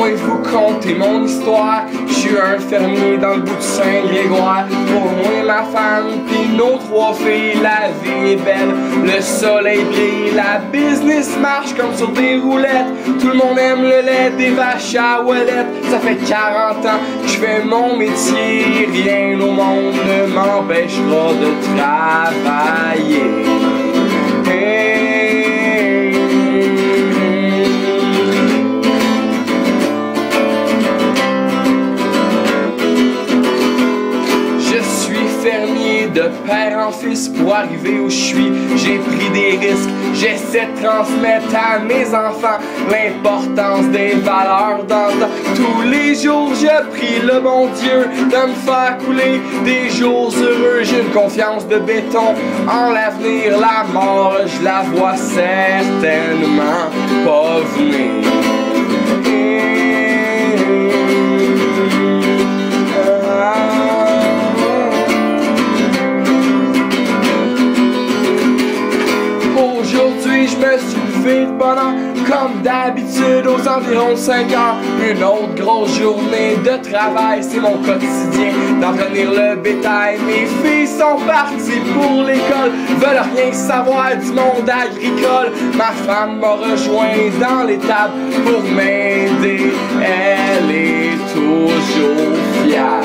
moi vous conter mon histoire. Je suis un fermier dans le bout de Saint-Grégoire. Pour moi et ma femme, pis nos 3 filles, la vie est belle. Le soleil brille, la business marche comme sur des roulettes. Tout le monde aime le lait des vaches à ouellettes. Ça fait 40 ans que je fais mon métier. Rien au monde ne m'empêchera de travailler. De père en fils pour arriver où je suis, j'ai pris des risques, j'essaie de transmettre à mes enfants l'importance des valeurs dans le temps. Tous les jours je prie le bon Dieu de me faire couler des jours heureux. J'ai une confiance de béton en l'avenir, la mort je la vois certainement pas venir. Je me suis levé de bonne heure, comme d'habitude aux environs de 5 heures. Une autre grosse journée de travail, c'est mon quotidien d'entretenir le bétail. Mes filles sont parties pour l'école, veulent rien savoir du monde agricole. Ma femme m'a rejoint dans l'étable pour m'aider, elle est toujours fière.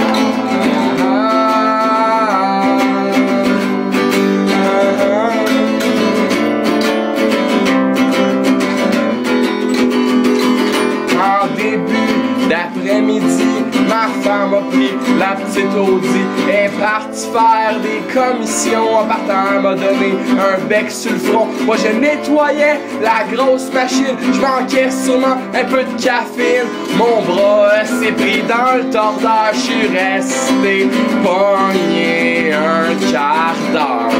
D'après-midi, ma femme a pris la petite Audi, est partie faire des commissions. En partant, elle m'a donné un bec sur le front. Moi je nettoyais la grosse machine, je manquais sûrement un peu de caféine. Mon bras s'est pris dans le tordeur, je suis resté pogné un quart d'heure.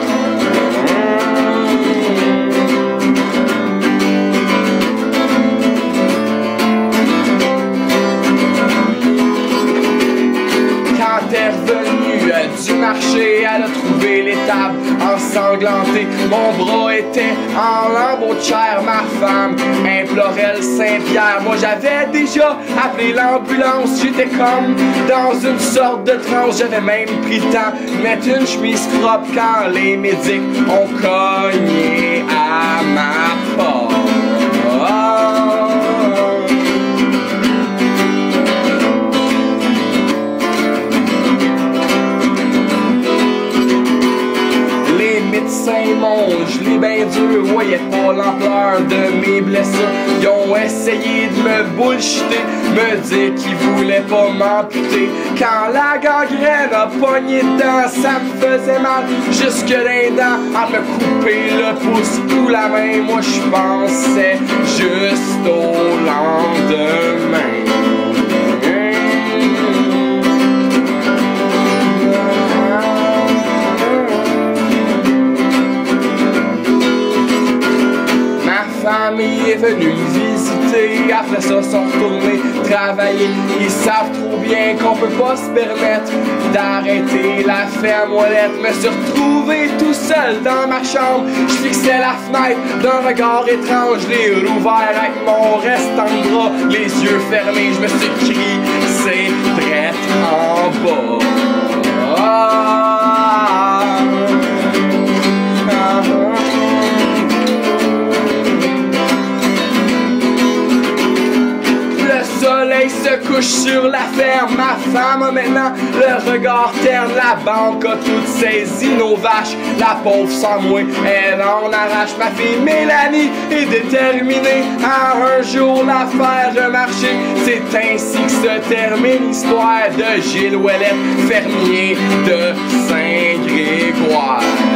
Du marché, elle a trouvé l'étable ensanglantée. Mon bras était en lambeaux de chair. Ma femme implorait le Saint-Pierre. Moi j'avais déjà appelé l'ambulance. J'étais comme dans une sorte de transe. J'avais même pris le temps de mettre une chemise propre quand les médics ont cogné à ma porte. Je l'ai bien dur, voyais pas l'ampleur de mes blessures. Ils ont essayé de me bullshiter, me dire qu'ils voulaient pas m'amputer. Quand la gangrène a pogné dedans, ça me faisait mal jusque les dents. À me couper le pouce ou la main, moi je pensais juste au lendemain. Ma famille est venue me visiter, après ça sont retournés travailler. Ils savent trop bien qu'on peut pas se permettre d'arrêter la ferme ouellette. Me suis retrouvé tout seul dans ma chambre, je fixais la fenêtre d'un regard étrange, les yeux ouverts avec mon restant de bras, les yeux fermés, je me suis crissé drette en bas. Se couche sur la ferme, ma femme a maintenant le regard terne. La banque a tout saisi nos vaches, la pauvre sans moi, elle en arrache. Ma fille Mélanie est déterminée à un jour la faire marcher. C'est ainsi que se termine l'histoire de Gilles Ouellette, fermier de Saint-Grégoire.